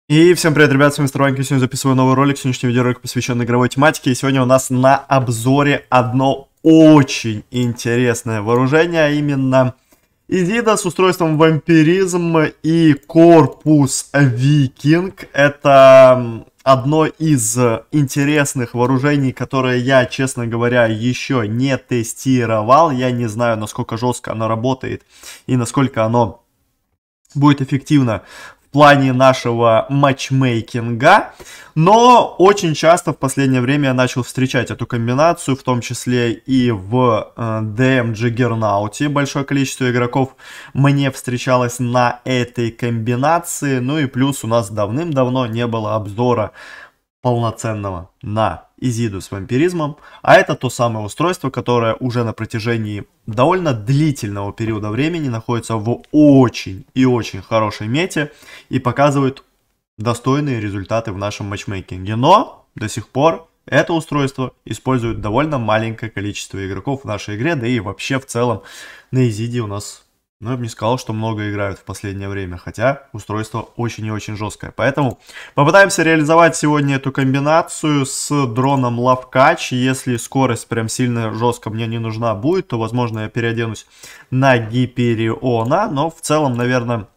И всем привет, ребят, с вами Мистер Ванька. Сегодня записываю новый ролик. Сегодняшний видеоролик посвящен игровой тематике. И сегодня у нас на обзоре одно очень интересное вооружение, а именно Изида с устройством вампиризм и корпус Викинг. Это одно из интересных вооружений, которое я, честно говоря, еще не тестировал. Я не знаю, насколько жестко оно работает и насколько оно будет эффективно в плане нашего матчмейкинга, но очень часто в последнее время я начал встречать эту комбинацию, в том числе и в DM Juggernaut. Большое количество игроков мне встречалось на этой комбинации, ну и плюс у нас давным-давно не было обзора полноценного на Изиду с вампиризмом, а это то самое устройство, которое уже на протяжении довольно длительного периода времени находится в очень и очень хорошей мете и показывает достойные результаты в нашем матчмейкинге. Но до сих пор это устройство использует довольно маленькое количество игроков в нашей игре, да и вообще в целом на Изиде у нас, ну, я бы не сказал, что много играют в последнее время, хотя устройство очень и очень жесткое. Поэтому попытаемся реализовать сегодня эту комбинацию с дроном Лавкач. Если скорость прям сильно жестко мне не нужна будет, то, возможно, я переоденусь на Гипериона. Но в целом, наверное,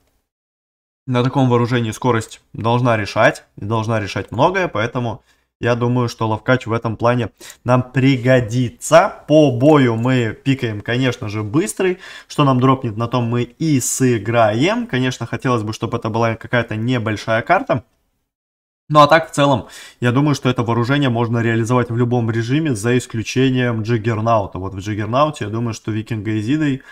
на таком вооружении скорость должна решать многое, поэтому я думаю, что Лавкач в этом плане нам пригодится. По бою мы пикаем, конечно же, быстрый. Что нам дропнет, на том мы и сыграем. Конечно, хотелось бы, чтобы это была какая-то небольшая карта. Ну а так, в целом, я думаю, что это вооружение можно реализовать в любом режиме, за исключением Джиггернаута. Вот в Джиггернауте, я думаю, что Викинга Изидой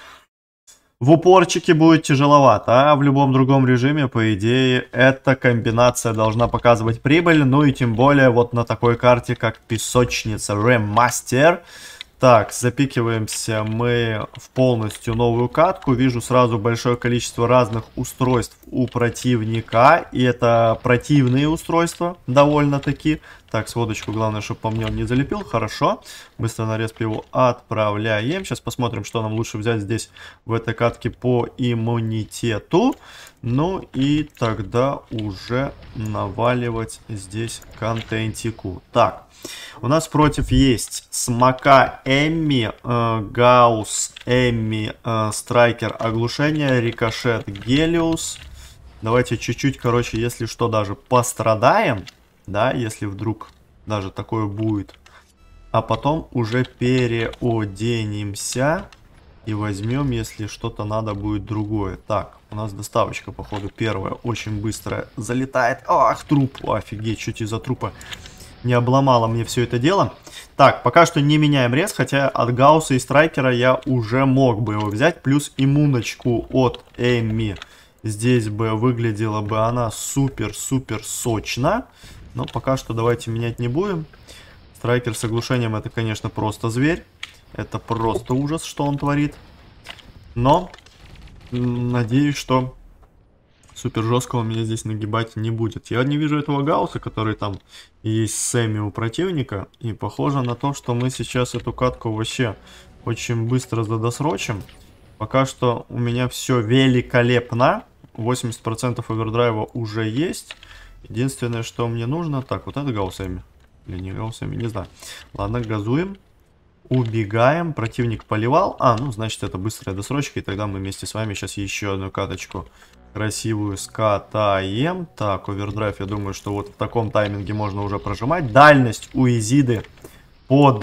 в упорчике будет тяжеловато, а в любом другом режиме, по идее, эта комбинация должна показывать прибыль. Ну и тем более вот на такой карте, как Песочница Ремастер. Так, запикиваемся мы в полностью новую катку. Вижу сразу большое количество разных устройств у противника. И это противные устройства довольно-таки. Так, сводочку главное, чтобы по мне он не залепил. Хорошо. Быстро на респ его отправляем. Сейчас посмотрим, что нам лучше взять здесь в этой катке по иммунитету. Ну и тогда уже наваливать здесь контентику. Так. У нас против есть Смока Эмми, Гаусс Эмми, Страйкер Оглушение, Рикошет Гелиус. Давайте чуть-чуть, короче, если что, даже пострадаем, да, если вдруг даже такое будет. А потом уже переоденемся и возьмем, если что-то надо будет другое. Так, у нас доставочка, походу, первая, очень быстрая залетает. Ах, труп, офигеть, чуть из-за трупа не обломало мне все это дело. Так, пока что не меняем рез, хотя от Гаусса и Страйкера я уже мог бы его взять. Плюс иммуночку от Эмми. Здесь бы выглядела бы она супер-супер сочно. Но пока что давайте менять не будем. Страйкер с оглушением это, конечно, просто зверь. Это просто ужас, что он творит. Но надеюсь, что супер жесткого меня здесь нагибать не будет. Я не вижу этого Гаусса, который там есть с Эмми у противника. И похоже на то, что мы сейчас эту катку вообще очень быстро задосрочим. Пока что у меня все великолепно. 80% овердрайва уже есть. Единственное, что мне нужно... Так, вот это Гаусс Эмми. Или не Гаусс Эмми, не знаю. Ладно, газуем. Убегаем. Противник поливал. А, ну, значит, это быстрая досрочка. И тогда мы вместе с вами сейчас еще одну каточку красивую скатаем. Так, овердрайв, я думаю, что вот в таком тайминге можно уже прожимать. Дальность у Изиды под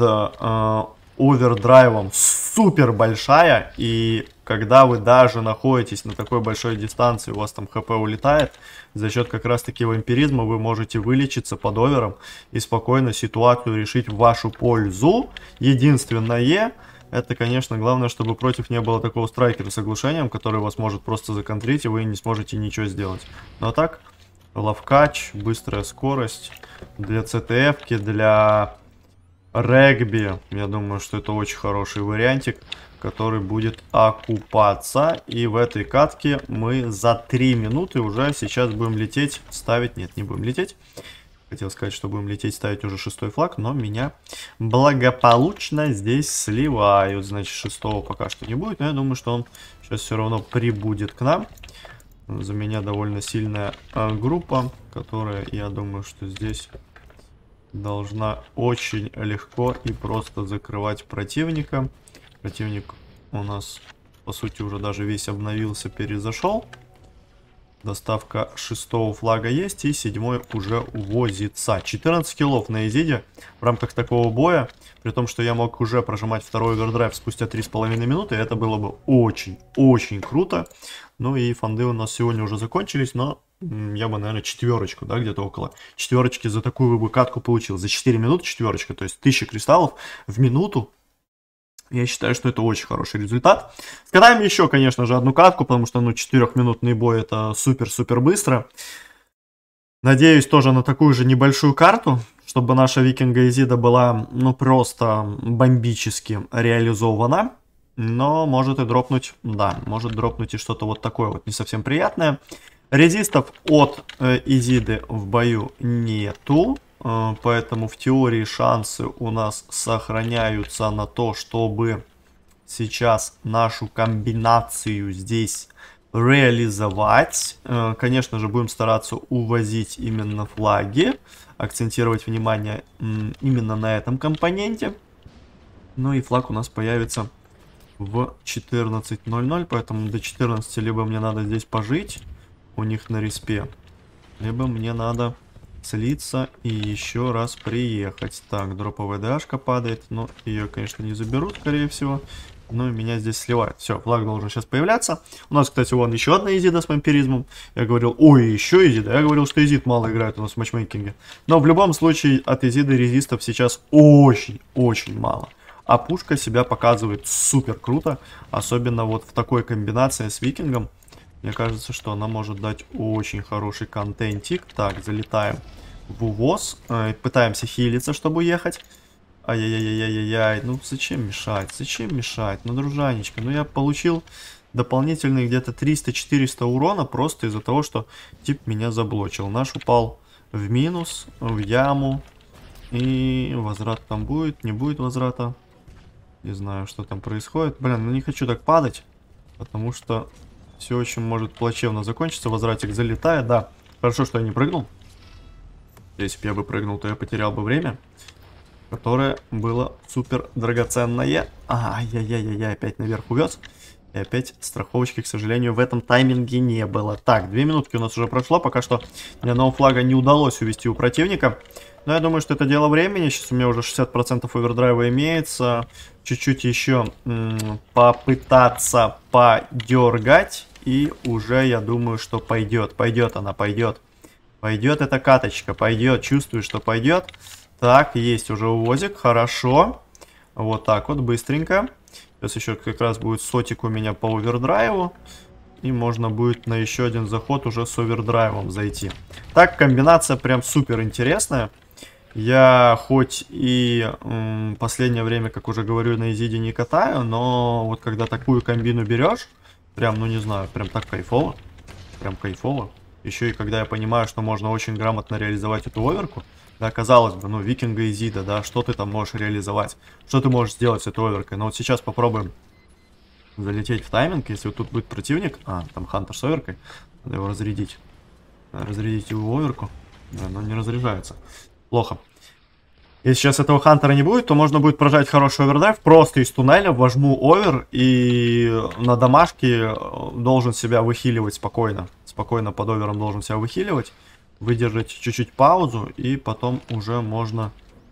овердрайвом супер большая. И когда вы даже находитесь на такой большой дистанции, у вас там хп улетает, за счет как раз таки вампиризма вы можете вылечиться под овером и спокойно ситуацию решить в вашу пользу. Единственное... Это, конечно, главное, чтобы против не было такого страйкера с оглушением, который вас может просто законтрить, и вы не сможете ничего сделать. Но так, лавкач, быстрая скорость для ЦТФ-ки, для регби. Я думаю, что это очень хороший вариантик, который будет окупаться. И в этой катке мы за 3 минуты уже сейчас будем лететь, ставить... Нет, не будем лететь. Хотел сказать, что будем лететь, ставить уже 6-й флаг, но меня благополучно здесь сливают. Значит, 6-го пока что не будет, но я думаю, что он сейчас все равно прибудет к нам. За меня довольно сильная группа, которая, я думаю, что здесь должна очень легко и просто закрывать противника. Противник у нас, по сути, уже даже весь обновился, перезашел. Доставка 6-го флага есть, и 7-й уже увозится. 14 киллов на Изиде в рамках такого боя. При том, что я мог уже прожимать второй овердрайв спустя 3,5 минуты. Это было бы очень-очень круто. Ну и фанды у нас сегодня уже закончились, но я бы, наверное, четверочку, да, где-то около четверочки за такую бы катку получил. За 4 минуты четверочка, то есть 1000 кристаллов в минуту. Я считаю, что это очень хороший результат. Скатаем еще, конечно же, одну катку, потому что, ну, 4-минутный бой это супер-супер быстро. Надеюсь тоже на такую же небольшую карту, чтобы наша Викинга Изида была, ну, просто бомбически реализована. Но может и дропнуть, да, может дропнуть и что-то вот такое вот не совсем приятное. Резистов от Изиды в бою нету. Поэтому в теории шансы у нас сохраняются на то, чтобы сейчас нашу комбинацию здесь реализовать. Конечно же, будем стараться увозить именно флаги, акцентировать внимание именно на этом компоненте. Ну и флаг у нас появится в 14:00, поэтому до 14 либо мне надо здесь пожить у них на респе, либо мне надо слиться и еще раз приехать. Так, дроповая ДАшка падает, но ее, конечно, не заберут, скорее всего. Но меня здесь сливают. Все, флаг должен сейчас появляться. У нас, кстати, вон еще одна Изида с вампиризмом. Я говорил, ой, еще Изида. Я говорил, что Изид мало играет у нас в матчмейкинге. Но в любом случае от Изиды резистов сейчас очень-очень мало. А пушка себя показывает супер круто. Особенно вот в такой комбинации с Викингом. Мне кажется, что она может дать очень хороший контентик. Так, залетаем в увоз. Пытаемся хилиться, чтобы уехать. Ай-яй-яй-яй-яй-яй. Ну, зачем мешать? Зачем мешать? Ну, дружанечка, ну я получил дополнительные где-то 300-400 урона просто из-за того, что тип меня заблочил. Наш упал в минус, в яму. И возврат там будет, не будет возврата. Не знаю, что там происходит. Блин, ну не хочу так падать, потому что все очень может плачевно закончиться. Возвратик залетает, да. Хорошо, что я не прыгнул. Если бы я бы прыгнул, то я потерял бы время, которое было супер драгоценное. Ай-яй-яй-яй, опять наверх увез. И опять страховочки, к сожалению, в этом тайминге не было. Так, 2 минутки у нас уже прошло. Пока что ни одного флага не удалось увести у противника. Но я думаю, что это дело времени. Сейчас у меня уже 60% овердрайва имеется. Чуть-чуть еще попытаться подергать. И уже я думаю, что пойдет. Пойдет она, пойдет. Пойдет эта каточка, пойдет. Чувствую, что пойдет. Так, есть уже увозик, хорошо. Вот так вот, быстренько. Сейчас еще как раз будет сотик у меня по овердрайву. И можно будет на еще один заход уже с овердрайвом зайти. Так, комбинация прям супер интересная. Я хоть и последнее время, как уже говорю, на Изиде не катаю, но вот когда такую комбину берешь, прям, ну не знаю, прям так кайфово. Прям кайфово. Еще и когда я понимаю, что можно очень грамотно реализовать эту оверку. Да, казалось бы, ну, Викинга и Изида, да, что ты там можешь реализовать? Что ты можешь сделать с этой оверкой? Но вот сейчас попробуем залететь в тайминг, если вот тут будет противник. Там Хантер с оверкой. Надо его разрядить. Разрядить его оверку. Да, но не разряжается. Плохо. Если сейчас этого Хантера не будет, то можно будет прожать хороший овердрайв. Просто из туннеля вожму овер и на домашке должен себя выхиливать спокойно. Спокойно под овером должен себя выхиливать. Выдержать чуть-чуть паузу, и потом уже можно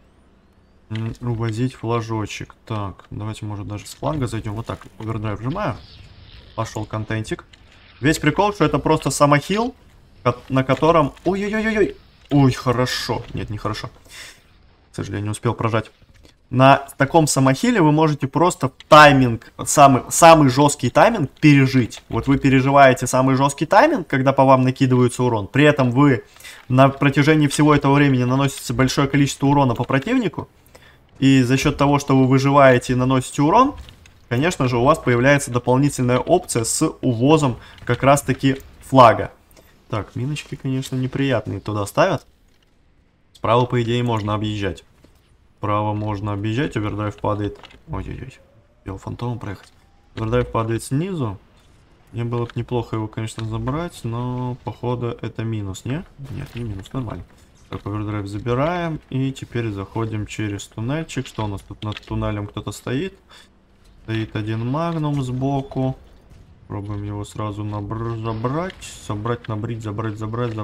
увозить флажочек. Так, давайте, может, даже с фланга зайдем. Вот так, овердрайв вжимаю. Пошел контентик. Весь прикол, что это просто самохил, на котором... Ой-ой-ой-ой! Ой, хорошо. Нет, не хорошо. К сожалению, не успел прожать. На таком самохиле вы можете просто тайминг, самый жесткий тайминг пережить. Вот вы переживаете самый жесткий тайминг, когда по вам накидывается урон. При этом вы на протяжении всего этого времени наносите большое количество урона по противнику. И за счет того, что вы выживаете и наносите урон, конечно же, у вас появляется дополнительная опция с увозом как раз-таки флага. Так, миночки, конечно, неприятные туда ставят. Справа, по идее, можно объезжать. Справа можно объезжать, овердрайв падает. Ой-ой-ой, успел фантомом проехать. Овердрайв падает снизу. Мне было бы неплохо его, конечно, забрать, но походу это минус, не? Нет, не минус, нормально. Так, овердрайв забираем. И теперь заходим через туннельчик. Что у нас тут над туннелем кто-то стоит? Стоит один магнум сбоку. Пробуем его сразу забрать. Собрать, набрить, забрать.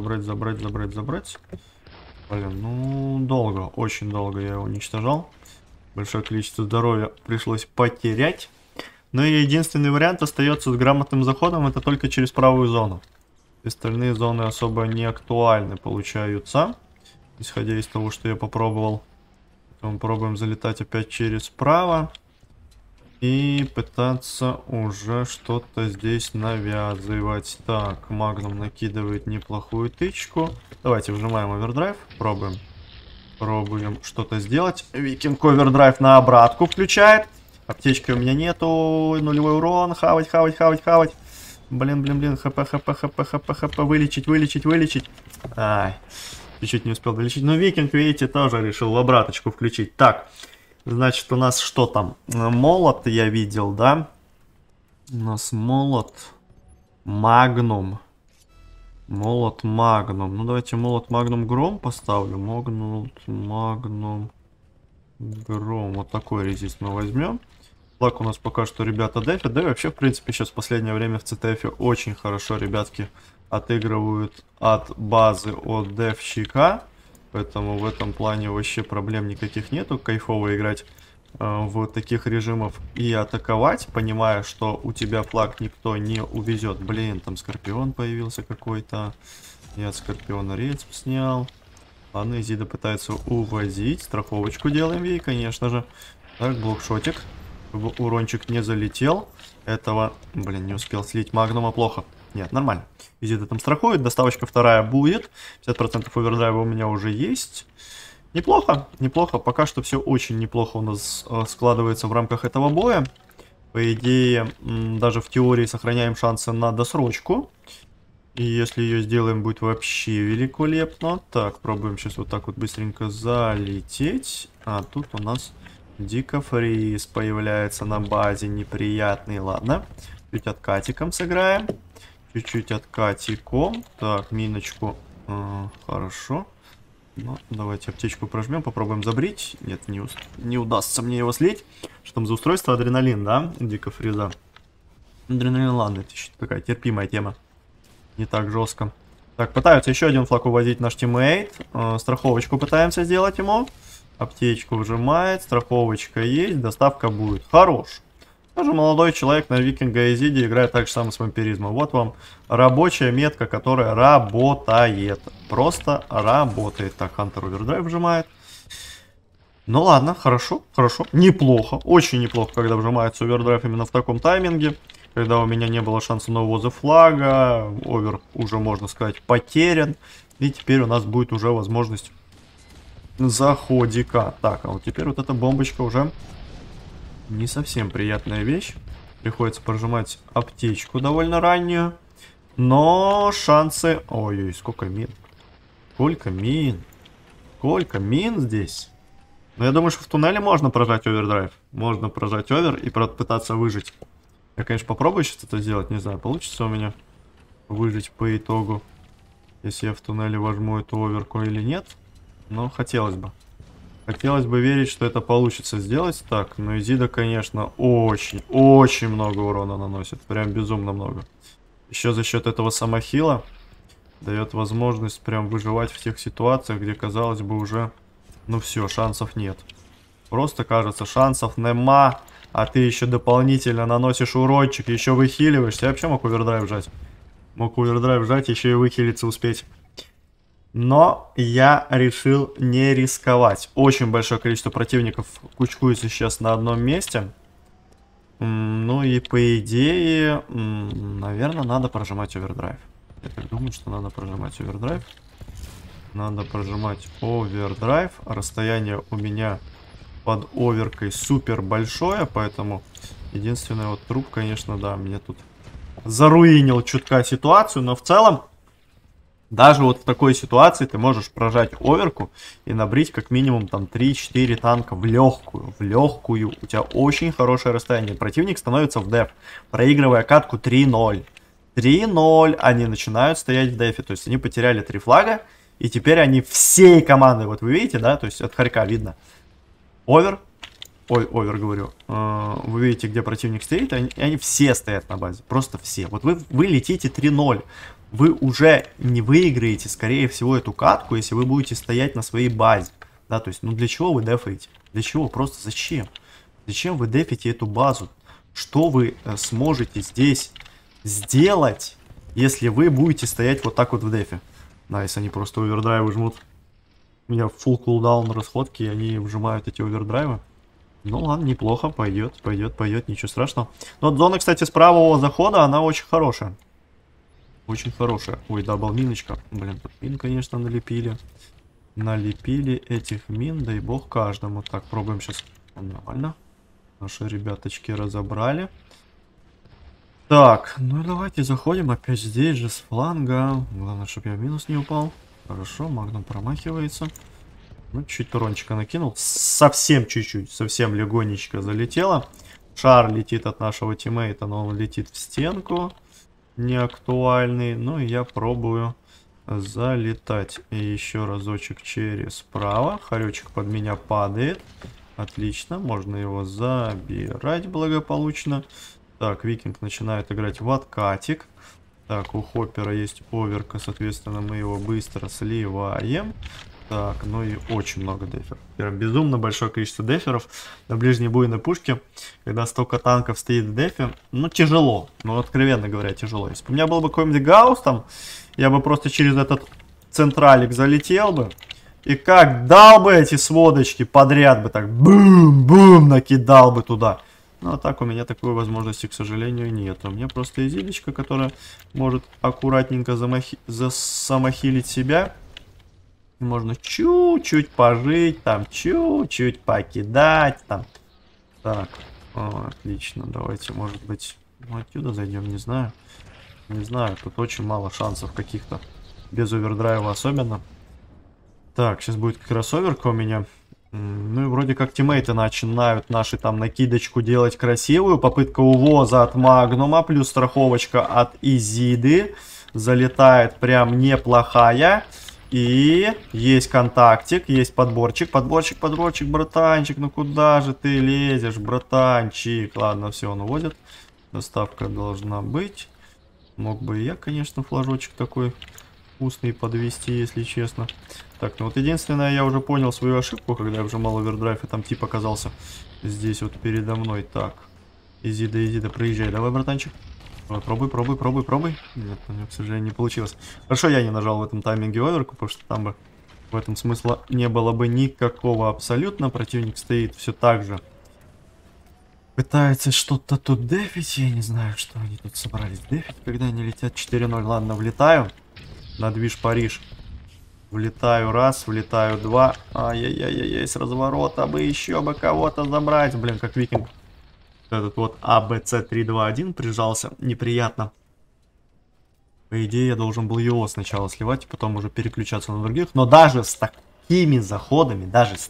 Блин, ну долго, очень долго я его уничтожал. Большое количество здоровья пришлось потерять. Но и единственный вариант остается с грамотным заходом. Это только через правую зону. Остальные зоны особо не актуальны получаются. Исходя из того, что я попробовал. Мы пробуем залетать опять через право. И пытаться уже что-то здесь навязывать. Так, магнум накидывает неплохую тычку. Давайте вжимаем овердрайв. Пробуем. Пробуем что-то сделать. Викинг овердрайв на обратку включает. Аптечки у меня нету. Нулевой урон. Хавать. Блин. ХП. Вылечить. Ай. Чуть-чуть не успел долечить. Но викинг, видите, тоже решил в обраточку включить. Так. Значит, у нас что там? Молот я видел, да? У нас молот. Магнум. Молот магнум. Ну, давайте молот магнум гром поставлю. Молот магнум гром. Вот такой резист мы возьмем. Флаг у нас пока что ребята дефят. Да и вообще, в принципе, сейчас в последнее время в CTF очень хорошо ребятки отыгрывают от базы от дефщика. Поэтому в этом плане вообще проблем никаких нету. Кайфово играть в таких режимах и атаковать, понимая, что у тебя флаг никто не увезет. Блин, там Скорпион появился какой-то. Я от Скорпиона рейд снял. Ладно, Изида пытается увозить. Страховочку делаем ей, конечно же. Так, блокшотик. Чтобы урончик не залетел. Этого, блин, не успел слить магнума, плохо. Нет, нормально. Изида там страхует, доставочка вторая будет. 50% овердрайва у меня уже есть. Неплохо, пока что все очень неплохо у нас складывается в рамках этого боя. По идее, даже в теории сохраняем шансы на досрочку. И если ее сделаем, будет вообще великолепно. Так, пробуем сейчас вот так вот быстренько залететь. А тут у нас дико фриз появляется на базе, неприятный. Ладно, чуть откатиком сыграем. Чуть-чуть откатиком. Так, миночку. Хорошо. Ну, давайте аптечку прожмем, попробуем забрить. Нет, не удастся мне его слить. Что там за устройство? Адреналин, да? Дико фриза. Адреналин, ладно, это еще такая терпимая тема. Не так жестко. Так, пытаются еще один флаг увозить наш тиммейт. Страховочку пытаемся сделать ему. Аптечку вжимает, страховочка есть, доставка будет. Хорош. Даже молодой человек на Викинга и Изиде играет так же самое с вампиризмом. Вот вам рабочая метка, которая работает. Просто работает. Так, Хантер овердрайв вжимает. Ну ладно, хорошо. Неплохо, очень неплохо, когда вжимается овердрайв именно в таком тайминге. Когда у меня не было шанса на увоза флага. Овер уже, можно сказать, потерян. И теперь у нас будет уже возможность заходика. Так, а вот теперь вот эта бомбочка уже... Не совсем приятная вещь. Приходится прожимать аптечку довольно раннюю. Но шансы... Ой-ой, сколько мин. Сколько мин здесь. Но я думаю, что в туннеле можно прожать овердрайв. Можно прожать овер и попытаться выжить. Я, конечно, попробую сейчас это сделать. Не знаю, получится у меня выжить по итогу. Если я в туннеле возьму эту оверку или нет. Но хотелось бы. Хотелось бы верить, что это получится сделать. Так, ну Изида, конечно, очень много урона наносит. Прям безумно много. Еще за счет этого самохила дает возможность прям выживать в тех ситуациях, где, казалось бы, уже, ну все, шансов нет. Просто кажется, шансов нема, а ты еще дополнительно наносишь урончик, еще выхиливаешься. Я вообще мог овердрайв жать. Мог овердрайв жать, еще и выхилиться успеть. Но я решил не рисковать. Очень большое количество противников кучкуется сейчас на одном месте. Ну и по идее, наверное, надо прожимать овердрайв. Я так думаю, что надо прожимать овердрайв. Надо прожимать овердрайв. Расстояние у меня под оверкой супер большое, поэтому единственный вот труп, конечно, да, мне тут заруинил чутка ситуацию, но в целом даже вот в такой ситуации ты можешь прожать оверку и набрить как минимум там 3-4 танка в легкую. У тебя очень хорошее расстояние. Противник становится в деф, проигрывая катку 3-0. 3-0. Они начинают стоять в дефе. То есть они потеряли 3 флага. И теперь они всей командой, вот вы видите, да, то есть от хорька видно. Овер. Ой, овер говорю. Вы видите, где противник стоит. Они все стоят на базе. Просто все. Вот вы летите 3-0. Вы уже не выиграете, скорее всего, эту катку, если вы будете стоять на своей базе. Да, то есть, ну для чего вы дефаете? Для чего? Просто зачем? Зачем вы дефите эту базу? Что вы сможете здесь сделать, если вы будете стоять вот так вот в дефе? Найс, они просто овердрайвы жмут. У меня full кулдаун расходки, и они вжимают эти овердрайвы. Ну ладно, неплохо, пойдет, ничего страшного. Но зона, кстати, с правого захода, она очень хорошая. Очень хорошая. Ой, дабл миночка. Блин, тут мин, конечно, налепили. Налепили этих мин, дай бог каждому. Так, пробуем сейчас. Нормально. Наши ребяточки разобрали. Так, ну и давайте заходим опять здесь же с фланга. Главное, чтобы я в минус не упал. Хорошо, Магнум промахивается. Ну, чуть урончика накинул. Совсем чуть-чуть, совсем легонечко залетело. Шар летит от нашего тиммейта, но он летит в стенку. Неактуальный. Ну и я пробую залетать. И еще разочек через справа. Хоречек под меня падает. Отлично, можно его забирать благополучно. Так, Викинг начинает играть в откатик. Так, у Хоппера есть оверка, соответственно, мы его быстро сливаем. Так, ну и очень много деферов. Прям безумно большое количество деферов на ближней буйной пушке. Когда столько танков стоит в дефе, ну тяжело. Ну, откровенно говоря, тяжело. Если бы у меня был бы какой-нибудь гаусс там, я бы просто через этот централик залетел бы. И как дал бы эти сводочки подряд бы так бум-бум накидал бы туда. Ну, а так у меня такой возможности, к сожалению, нет. У меня просто изидочка, которая может аккуратненько самохилить себя. Можно чуть-чуть пожить, там, чуть-чуть покидать, там. Так, отлично, давайте, может быть, ну, отсюда зайдем, не знаю. Не знаю, тут очень мало шансов каких-то, без овердрайва особенно. Так, сейчас будет кроссоверка у меня. Ну и вроде как тиммейты начинают наши там накидочку делать красивую. Попытка увоза от Магнума, плюс страховочка от Изиды. Залетает прям неплохая. И есть контактик, есть подборчик. Подборчик, братанчик. Ну куда же ты лезешь, братанчик? Ладно, все, он уводит. Доставка должна быть. Мог бы и я, конечно, флажочек такой вкусный подвести, если честно. Так, ну вот единственное, я уже понял свою ошибку, когда я вжимал овердрайв, и там тип оказался здесь вот передо мной. Так, Изида, проезжай, давай, братанчик. Давай, пробуй. Нет, у меня, к сожалению, не получилось. Хорошо, я не нажал в этом тайминге оверку, потому что там бы в этом смысла не было бы никакого абсолютно. Противник стоит все так же. Пытается что-то тут дефить, я не знаю, что они тут собрались дефить, когда они летят 4-0. Ладно, влетаю на движ Париж. Влетаю раз, влетаю два. Ай-яй-яй-яй, с разворота бы еще бы кого-то забрать. Блин, как Викинг. Этот вот АБЦ-321 прижался. Неприятно. По идее, я должен был его сначала сливать, и потом уже переключаться на других. Но даже с такими заходами,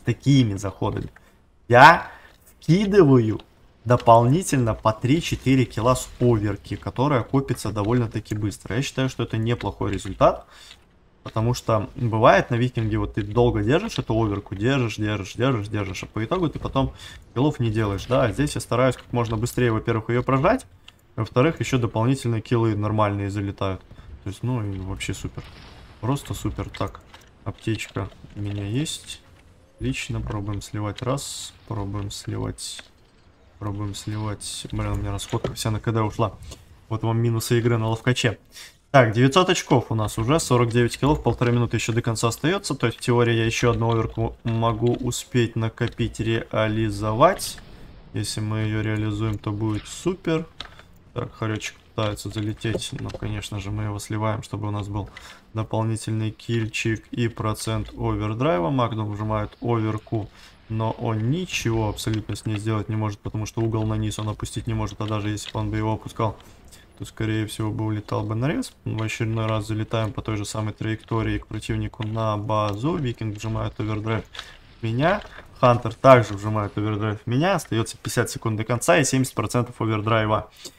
я вкидываю дополнительно по 3-4 килла с оверки, которая копится довольно-таки быстро. Я считаю, что это неплохой результат. Потому что бывает на Викинге, вот ты долго держишь эту оверку, держишь, а по итогу ты потом киллов не делаешь, да, а здесь я стараюсь как можно быстрее, во-первых, ее прожать, во-вторых, еще дополнительные киллы нормальные залетают. То есть, ну, и вообще супер. Просто супер. Так, аптечка у меня есть. Отлично, пробуем сливать раз, пробуем сливать. Блин, у меня расходка вся на КД ушла. Вот вам минусы игры на ловкаче. Так, 900 очков у нас уже, 49 киллов, 1,5 минуты еще до конца остается. То есть, в теории, я еще одну оверку могу успеть накопить, реализовать. Если мы ее реализуем, то будет супер. Так, хоречек пытается залететь, но, конечно же, мы его сливаем, чтобы у нас был дополнительный кильчик и процент овердрайва. Магнум вжимает оверку, но он ничего абсолютно с ней сделать не может, потому что угол на низ он опустить не может, а даже если бы он бы его опускал, то, скорее всего, бы улетал бы нарез. В очередной раз залетаем по той же самой траектории к противнику на базу. Викинг вжимает овердрайв в меня. Хантер также вжимает овердрайв в меня. Остается 50 секунд до конца и 70% овердрайва.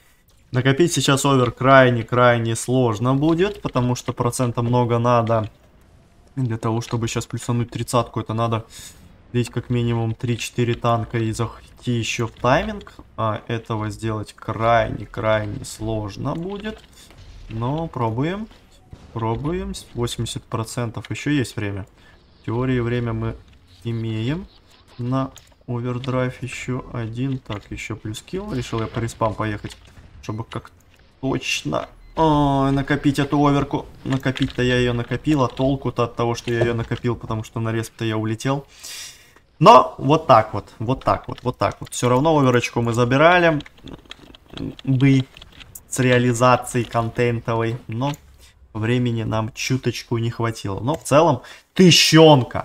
Накопить сейчас овер крайне сложно будет, потому что процента много надо. Для того, чтобы сейчас плюсануть 30-ку, это надо лить как минимум 3-4 танка и захватить еще в тайминг. А этого сделать крайне сложно будет. Но пробуем. Пробуем. 80% еще есть время. В теории время мы имеем. На овердрайв еще один. Так, еще плюс килл. Решил я по респам поехать, чтобы как точно... Ой, накопить эту оверку. Накопить-то я ее накопил, а толку-то от того, что я ее накопил, потому что на респ-то я улетел. Но вот так вот. Все равно оверочку мы забирали бы с реализацией контентовой, но времени нам чуточку не хватило. Но в целом тыщенка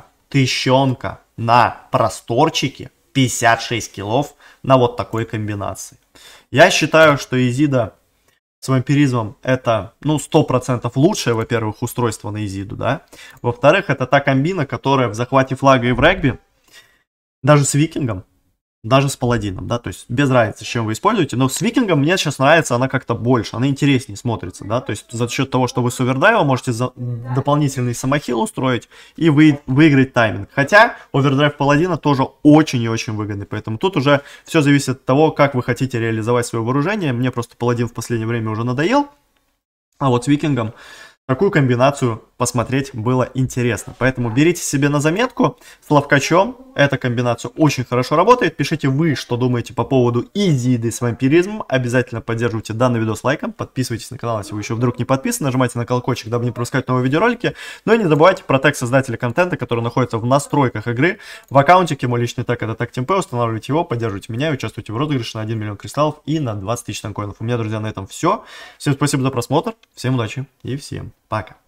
на просторчике, 56 киллов на вот такой комбинации. Я считаю, что Изида с вампиризмом это, ну, 100% лучшее, во-первых, устройство на Изиду, да. Во-вторых, это та комбина, которая в захвате флага и в регби, даже с викингом, даже с паладином, да, то есть без разницы, с чем вы используете, но с викингом мне сейчас нравится она как-то больше, она интереснее смотрится, да, то есть за счет того, что вы с овердрайва можете дополнительный самохил устроить и выиграть тайминг, хотя овердрайв паладина тоже очень и очень выгодный, поэтому тут уже все зависит от того, как вы хотите реализовать свое вооружение. Мне просто паладин в последнее время уже надоел, а вот с викингом такую комбинацию посмотреть было интересно. Поэтому берите себе на заметку с ловкачом. Эта комбинация очень хорошо работает. Пишите вы, что думаете по поводу Изиды с вампиризмом. Обязательно поддерживайте данный видос лайком. Подписывайтесь на канал, если вы еще вдруг не подписаны. Нажимайте на колокольчик, дабы не пропускать новые видеоролики. Ну и не забывайте про тег создателя контента, который находится в настройках игры. В аккаунтике мой личный тег это TagTeamP. Устанавливайте его, поддерживайте меня и участвуйте в розыгрыше на 1 миллион кристаллов и на 20 тысяч танкоинов. У меня, друзья, на этом все. Всем спасибо за просмотр. Всем удачи и всем пока.